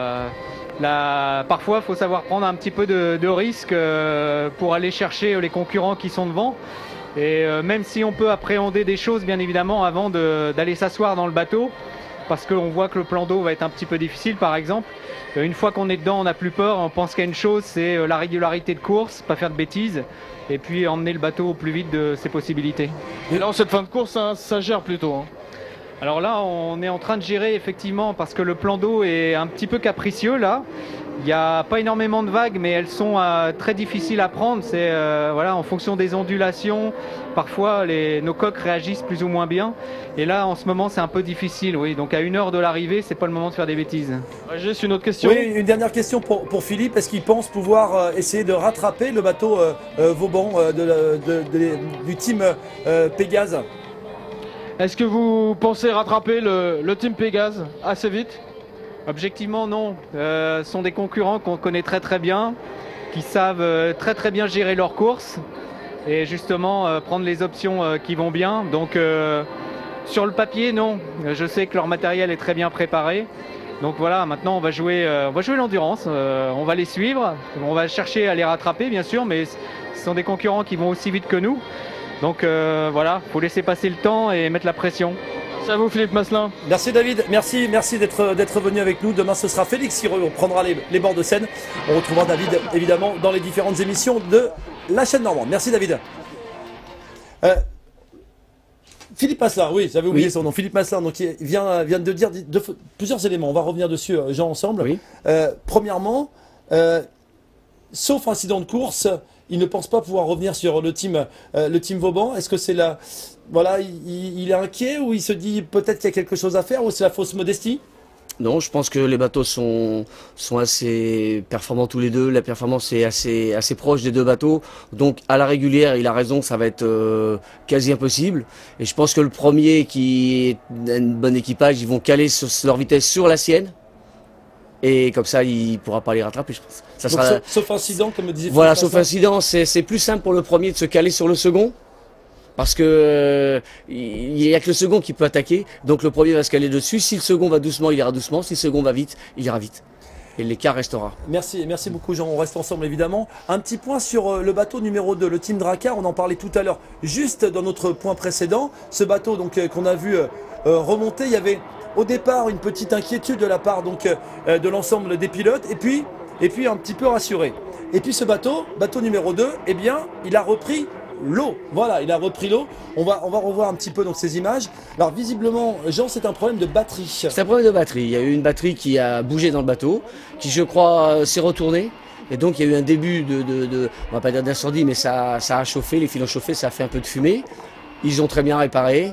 Parfois, il faut savoir prendre un petit peu de risque pour aller chercher les concurrents qui sont devant. Et même si on peut appréhender des choses, bien évidemment, avant d'aller s'asseoir dans le bateau, parce qu'on voit que le plan d'eau va être un petit peu difficile, par exemple, une fois qu'on est dedans, on n'a plus peur, on pense qu'il y a une chose, c'est la régularité de course, pas faire de bêtises, et puis emmener le bateau au plus vite de ses possibilités.
Et là, en cette fin de course, ça gère plutôt.
Alors là, on est en train de gérer, effectivement, parce que le plan d'eau est un petit peu capricieux, là. Il n'y a pas énormément de vagues, mais elles sont très difficiles à prendre. C'est voilà, en fonction des ondulations, parfois nos coques réagissent plus ou moins bien. Et là, en ce moment, c'est un peu difficile. Oui, donc à 1 heure de l'arrivée, c'est pas le moment de faire des bêtises.
J'ai une autre question.
Oui, une dernière question pour Philippe. Est-ce qu'il pense pouvoir essayer de rattraper le bateau Vauban du team Pégase?
Est-ce que vous pensez rattraper le team Pégase assez vite?
Objectivement, non. Ce sont des concurrents qu'on connaît très très bien, qui savent très très bien gérer leur course et justement prendre les options qui vont bien. Donc sur le papier, non. Je sais que leur matériel est très bien préparé. Donc voilà, maintenant on va jouer l'endurance, on va les suivre, on va chercher à les rattraper bien sûr, mais ce sont des concurrents qui vont aussi vite que nous. Donc voilà, il faut laisser passer le temps et mettre la pression.
Merci à vous Philippe Masselin.
Merci David, merci d'être venu avec nous. Demain ce sera Félix qui reprendra les bords de scène. On retrouvera David évidemment dans les différentes émissions de la chaîne normande. Merci David. Philippe Masselin, oui, j'avais oublié son nom. Philippe Masselin, donc il vient de dire plusieurs éléments. On va revenir dessus, Jean, ensemble. Oui. Premièrement, sauf incident de course, il ne pense pas pouvoir revenir sur le team Vauban. Est-ce que c'est là, voilà, il est inquiet ou il se dit peut-être qu'il y a quelque chose à faire ou c'est la fausse modestie?
Non, je pense que les bateaux sont assez performants tous les deux. La performance est assez proche des deux bateaux. Donc à la régulière, il a raison, ça va être quasi impossible. Et je pense que le premier qui a un bon équipage, ils vont caler leur vitesse sur la sienne. Et comme ça, il pourra pas les rattraper, je pense. Ça
donc,
sera...
sauf incident, comme disait.
Voilà, sauf incident, c'est plus simple pour le premier de se caler sur le second. Parce que il n'y a que le second qui peut attaquer, donc le premier va se caler dessus. Si le second va doucement, il ira doucement. Si le second va vite, il ira vite. Et l'écart restera.
Merci beaucoup Jean, on reste ensemble évidemment. Un petit point sur le bateau numéro 2, le Team Drakkar, on en parlait tout à l'heure, juste dans notre point précédent. Ce bateau donc qu'on a vu remonter, il y avait au départ une petite inquiétude de la part donc de l'ensemble des pilotes, et puis un petit peu rassuré. Et puis ce bateau numéro 2, eh bien, il a repris l'eau. Voilà, il a repris l'eau. On va revoir un petit peu donc ces images. Alors visiblement, Jean, c'est un problème de batterie.
C'est un problème de batterie. Il y a eu une batterie qui a bougé dans le bateau, qui je crois s'est retournée. Et donc il y a eu un début on va pas dire d'incendie, mais ça a chauffé, les fils ont chauffé, ça a fait un peu de fumée. Ils ont très bien réparé.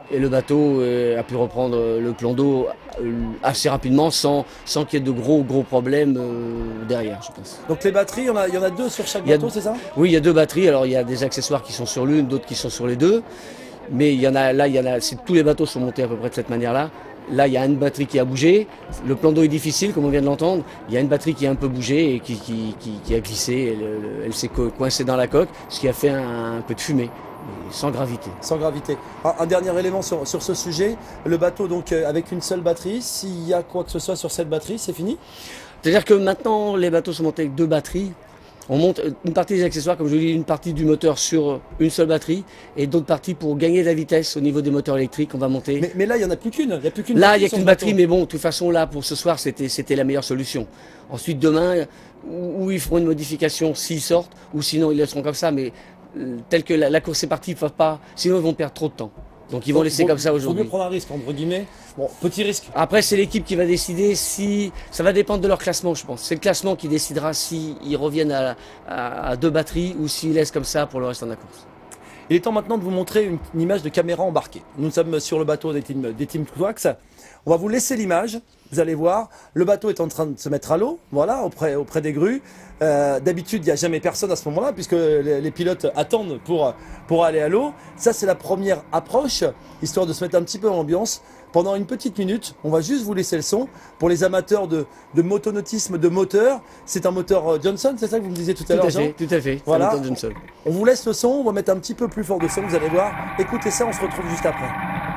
Et le bateau a pu reprendre le plan d'eau assez rapidement sans qu'il y ait de gros problèmes derrière, je pense.
Donc les batteries, il y en a 2 sur chaque bateau, c'est ça?
Oui, il y a 2 batteries. Alors il y a des accessoires qui sont sur l'une, d'autres qui sont sur les 2. Mais tous les bateaux sont montés à peu près de cette manière-là. Là, il y a une batterie qui a bougé. Le plan d'eau est difficile, comme on vient de l'entendre. Il y a une batterie qui a un peu bougé et qui a glissé. Elle s'est coincée dans la coque, ce qui a fait un peu de fumée. Sans gravité.
Sans gravité. Un dernier élément sur ce sujet, le bateau donc avec une seule batterie, s'il y a quoi que ce soit sur cette batterie, c'est fini?
C'est-à-dire que maintenant les bateaux sont montés avec 2 batteries. On monte une partie des accessoires, comme je vous dis, une partie du moteur sur une seule batterie et d'autres parties pour gagner de la vitesse au niveau des moteurs électriques. On va monter.
Mais là, il n'y en a plus qu'une.
Là, il n'y a qu'une batterie, mais bon, de toute façon, là, pour ce soir, c'était la meilleure solution. Ensuite, demain, ou ils feront une modification s'ils sortent, ou sinon ils laisseront comme ça, mais tel que la course est partie, ils ne peuvent pas, sinon ils vont perdre trop de temps. Donc ils vont laisser comme ça aujourd'hui.
Il faut mieux prendre un risque, entre guillemets. Bon, petit risque.
Après, c'est l'équipe qui va décider si... Ça va dépendre de leur classement, je pense. C'est le classement qui décidera s'ils reviennent à 2 batteries ou s'ils laissent comme ça pour le restant de la course.
Il est temps maintenant de vous montrer une image de caméra embarquée. Nous sommes sur le bateau des Team Twax. On va vous laisser l'image. Vous allez voir, le bateau est en train de se mettre à l'eau, voilà, auprès des grues. D'habitude, il n'y a jamais personne à ce moment-là, puisque les pilotes attendent pour aller à l'eau. Ça, c'est la première approche, histoire de se mettre un petit peu en ambiance. Pendant une petite minute, on va juste vous laisser le son. Pour les amateurs de motonautisme, de moteur, c'est un moteur Johnson, c'est ça que vous me disiez tout à l'heure, Jean ?
Tout à fait,
voilà.
C'est un moteur Johnson.
On vous laisse le son, on va mettre un petit peu plus fort de son, vous allez voir. Écoutez ça, on se retrouve juste après.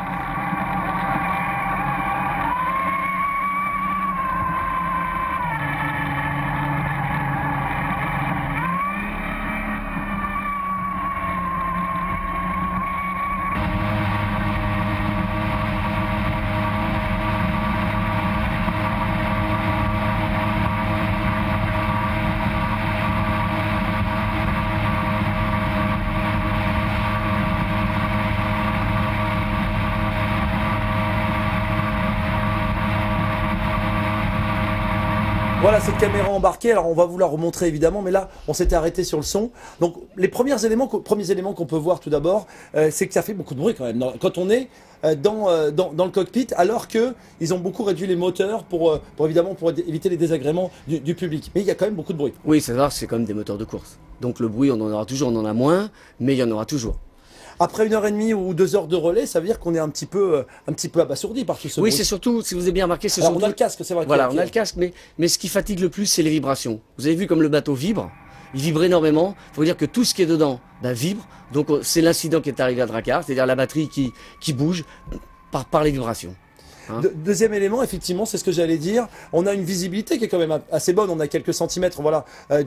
Voilà cette caméra embarquée, alors on va vous la remontrer évidemment, mais là on s'était arrêté sur le son. Donc les premiers éléments qu'on peut voir tout d'abord, c'est que ça fait beaucoup de bruit quand même. Quand on est dans le cockpit, alors qu'ils ont beaucoup réduit les moteurs pour éviter les désagréments du public. Mais il y a quand même beaucoup de bruit.
Oui, c'est quand même des moteurs de course. Donc le bruit on en aura toujours, on en a moins, mais il y en aura toujours.
Après 1h30 ou 2 heures de relais, ça veut dire qu'on est un petit peu abasourdi par tout ce bruit.
Oui, c'est surtout, si vous avez bien remarqué, c'est
alors
surtout...
on a le casque, c'est vrai.
Voilà, on a le casque, mais ce qui fatigue le plus, c'est les vibrations. Vous avez vu comme le bateau vibre, il vibre énormément. Il faut dire que tout ce qui est dedans vibre. Donc c'est l'incident qui est arrivé à Drakkar, c'est-à-dire la batterie qui bouge par les vibrations.
Deuxième élément, effectivement, c'est ce que j'allais dire. On a une visibilité qui est quand même assez bonne. On a quelques centimètres, voilà,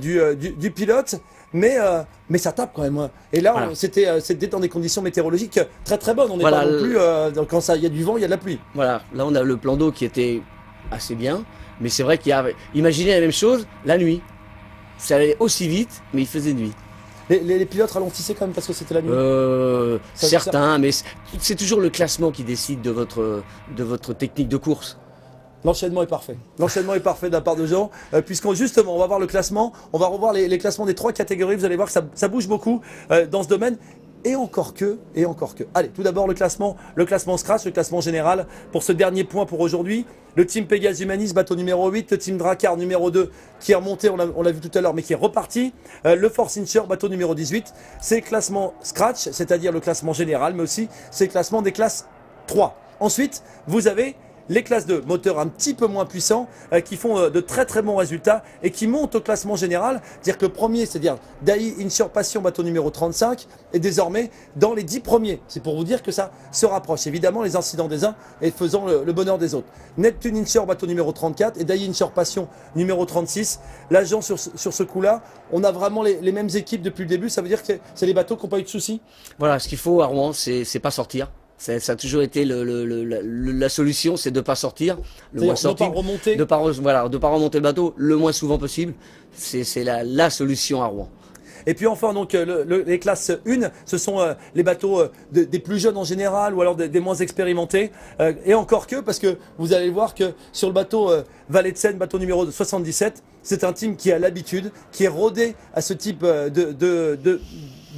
du pilote, mais ça tape quand même. Et là, voilà. C'était dans des conditions météorologiques très très bonnes. On n'est pas non plus quand il y a du vent, il y a de la pluie.
Voilà. Là, on a le plan d'eau qui était assez bien, mais c'est vrai qu'il y a. Imaginez la même chose la nuit. Ça allait aussi vite, mais il faisait nuit.
Les pilotes ralentissaient quand même parce que c'était la nuit.
Certains, mais c'est toujours le classement qui décide de votre technique de course.
L'enchaînement est parfait. L'enchaînement est parfait de la part de Jean, justement, on va voir le classement, on va revoir les classements des 3 catégories. Vous allez voir que ça bouge beaucoup dans ce domaine. Et encore que. Allez, tout d'abord le classement Scratch, le classement général pour ce dernier point pour aujourd'hui. Le team Pégase Humanis, bateau numéro 8, le team Drakkar numéro 2 qui est remonté, on l'a vu tout à l'heure, mais qui est reparti. Le Force Inshore, bateau numéro 18, c'est le classement Scratch, c'est-à-dire le classement général, mais aussi c'est le classement des classes 3. Ensuite, vous avez les classes de moteurs un petit peu moins puissants qui font de très très bons résultats et qui montent au classement général. Dire que le premier, c'est-à-dire Dai Inshore Passion, bateau numéro 35, est désormais dans les 10 premiers. C'est pour vous dire que ça se rapproche. Évidemment, les incidents des uns et faisant le bonheur des autres. Neptune Inshore, bateau numéro 34 et Dai Inshore Passion, numéro 36. L'agent sur ce coup-là, on a vraiment les mêmes équipes depuis le début. Ça veut dire que c'est les bateaux qui n'ont pas eu de soucis.
Voilà, ce qu'il faut à Rouen, c'est pas sortir. Ça a toujours été la solution, c'est de ne pas sortir,
de ne pas remonter.
De pas remonter le bateau le moins souvent possible. C'est la solution à Rouen.
Et puis enfin, donc, les classes 1, ce sont les bateaux des plus jeunes en général ou alors des moins expérimentés. Et encore que, parce que vous allez voir que sur le bateau Valet de Seine, bateau numéro 77, c'est un team qui a l'habitude, qui est rodé à ce type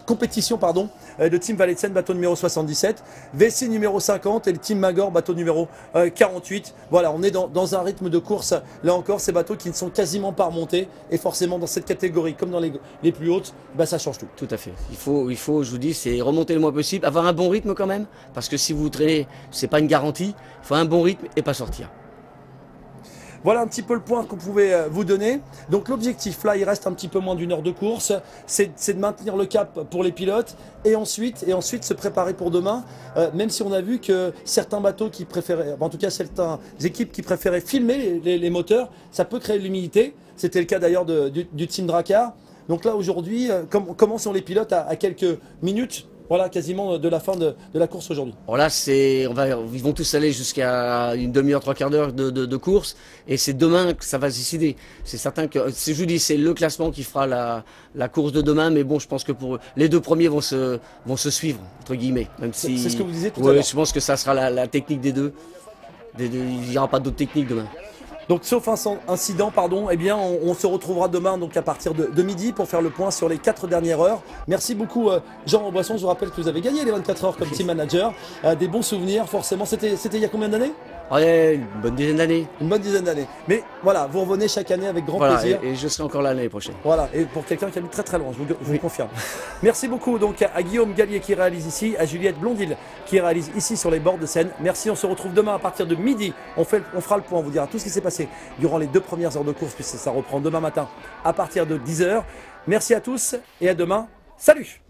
compétition pardon, de Team Vallée de Seine, bateau numéro 77, VC numéro 50 et le Team Magor, bateau numéro 48. Voilà, on est dans un rythme de course, là encore, ces bateaux qui ne sont quasiment pas remontés, et forcément dans cette catégorie, comme dans les plus hautes, bah, ça change tout.
Tout à fait. Il faut, je vous dis, c'est remonter le moins possible, avoir un bon rythme quand même, parce que si vous traînez, c'est pas une garantie, il faut un bon rythme et pas sortir.
Voilà un petit peu le point qu'on pouvait vous donner. Donc l'objectif là, il reste un petit peu moins d'une heure de course, c'est de maintenir le cap pour les pilotes et ensuite se préparer pour demain. Même si on a vu que certains bateaux qui préféraient, en tout cas certaines équipes qui préféraient filmer les moteurs, ça peut créer de l'humidité. C'était le cas d'ailleurs du Team Drakkar. Donc là aujourd'hui, comment sont les pilotes à quelques minutes? Voilà, quasiment de la fin de la course aujourd'hui.
Alors là, ils vont tous aller jusqu'à une demi-heure, trois quarts d'heure de course, et c'est demain que ça va se décider. C'est certain que, je vous dis, c'est le classement qui fera la course de demain, mais bon, je pense que pour les deux premiers vont se suivre, entre guillemets. Même si,
c'est ce que vous disiez tout à l'heure.
Je pense que ça sera la technique des deux. Il n'y aura pas d'autres techniques demain.
Donc sauf incident, pardon, eh bien on se retrouvera demain donc à partir de midi pour faire le point sur les 4 dernières heures. Merci beaucoup Jean Robasson, je vous rappelle que vous avez gagné les 24 heures comme team manager. Des bons souvenirs forcément, c'était il y a combien d'années?
Ouais, une bonne dizaine d'années.
Une bonne dizaine d'années. Mais voilà, vous revenez chaque année avec grand plaisir.
Et je serai encore là l'année prochaine.
Voilà, et pour quelqu'un qui habite très très loin, je vous confirme. Merci beaucoup donc à Guillaume Gallier qui réalise ici, à Juliette Blondil qui réalise ici sur les bords de Seine. Merci, on se retrouve demain à partir de midi. On fera le point, on vous dira tout ce qui s'est passé durant les 2 premières heures de course, puisque ça reprend demain matin à partir de 10 h. Merci à tous et à demain. Salut!